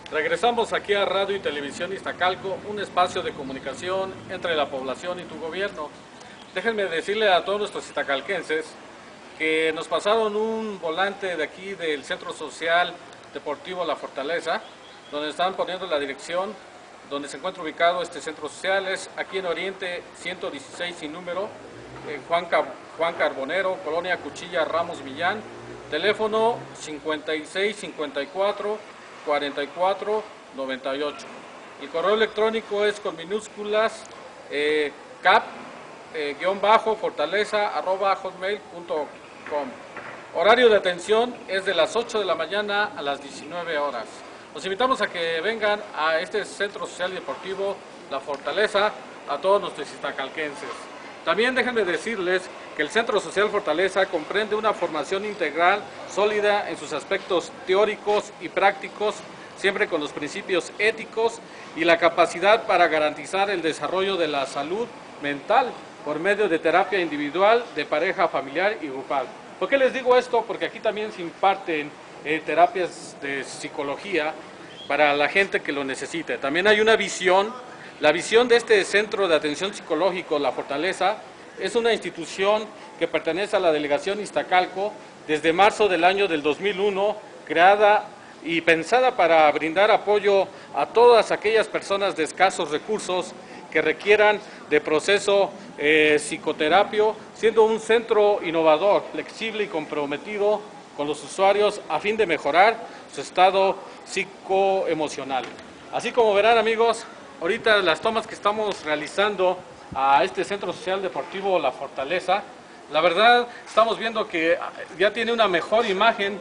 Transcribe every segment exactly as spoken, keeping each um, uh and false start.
Regresamos aquí a Radio y Televisión Iztacalco, un espacio de comunicación entre la población y tu gobierno. Déjenme decirle a todos nuestros iztacalquenses que nos pasaron un volante de aquí del Centro Social Deportivo La Fortaleza, donde están poniendo la dirección donde se encuentra ubicado este centro social. Es aquí en Oriente ciento dieciséis sin número, en Juan, Juan Carbonero, Colonia Cuchilla, Ramos Millán, teléfono cincuenta y seis cincuenta y cuatro cuarenta y cuatro noventa y ocho. El correo electrónico es con minúsculas eh, cap eh, guión bajo fortaleza arroba hotmail punto com. Horario de atención es de las ocho de la mañana a las diecinueve horas. Los invitamos a que vengan a este Centro Social y Deportivo La Fortaleza, a todos nuestros iztacalquenses. También déjenme decirles que el Centro Social Fortaleza comprende una formación integral sólida en sus aspectos teóricos y prácticos, siempre con los principios éticos y la capacidad para garantizar el desarrollo de la salud mental por medio de terapia individual, de pareja, familiar y grupal. ¿Por qué les digo esto? Porque aquí también se imparten eh, terapias de psicología para la gente que lo necesite. También hay una visión. La visión de este Centro de Atención Psicológico, La Fortaleza, es una institución que pertenece a la Delegación Iztacalco desde marzo del año del dos mil uno, creada y pensada para brindar apoyo a todas aquellas personas de escasos recursos que requieran de proceso eh, psicoterapio, siendo un centro innovador, flexible y comprometido con los usuarios a fin de mejorar su estado psicoemocional. Así como verán, amigos, ahorita las tomas que estamos realizando a este Centro Social Deportivo La Fortaleza, la verdad estamos viendo que ya tiene una mejor imagen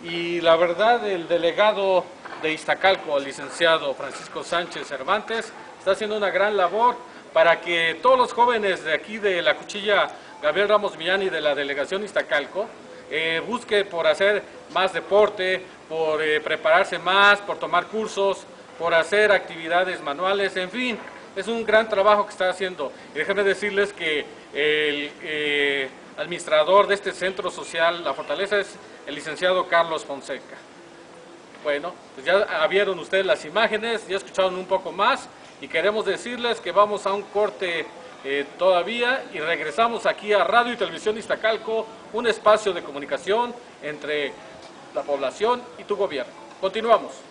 y la verdad el delegado de Iztacalco, el licenciado Francisco Sánchez Cervantes, está haciendo una gran labor para que todos los jóvenes de aquí de la Cuchilla Gabriel Ramos Millán y de la Delegación Iztacalco eh, busquen por hacer más deporte, por eh, prepararse más, por tomar cursos, por hacer actividades manuales, en fin, es un gran trabajo que está haciendo. Y déjenme decirles que el eh, administrador de este centro social, La Fortaleza, es el licenciado Carlos Fonseca. Bueno, pues ya vieron ustedes las imágenes, ya escucharon un poco más y queremos decirles que vamos a un corte eh, todavía y regresamos aquí a Radio y Televisión Iztacalco, un espacio de comunicación entre la población y tu gobierno. Continuamos.